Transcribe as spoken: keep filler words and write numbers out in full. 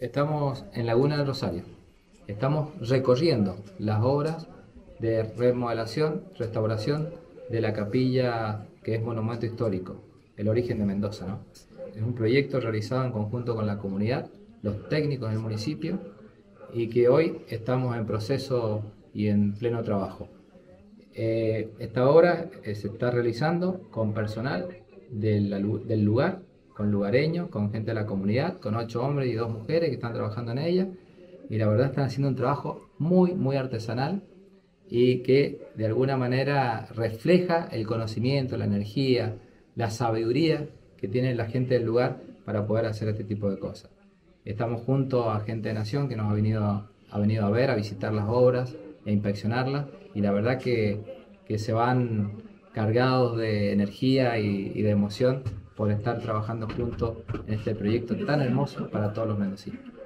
Estamos en Laguna del Rosario. Estamos recorriendo las obras de remodelación, restauración de la capilla que es monumento histórico, el origen de Mendoza, ¿no? Es un proyecto realizado en conjunto con la comunidad, los técnicos del municipio, y que hoy estamos en proceso y en pleno trabajo. Eh, esta obra eh, se está realizando con personal de la, del lugar, con lugareños, con gente de la comunidad, con ocho hombres y dos mujeres que están trabajando en ella, y la verdad están haciendo un trabajo muy, muy artesanal y que de alguna manera refleja el conocimiento, la energía, la sabiduría que tiene la gente del lugar para poder hacer este tipo de cosas. Estamos junto a gente de Nación que nos ha venido, ha venido a ver, a visitar las obras e inspeccionarlas, y la verdad que, que se van cargados de energía y, y de emoción por estar trabajando juntos en este proyecto tan hermoso para todos los mendocinos.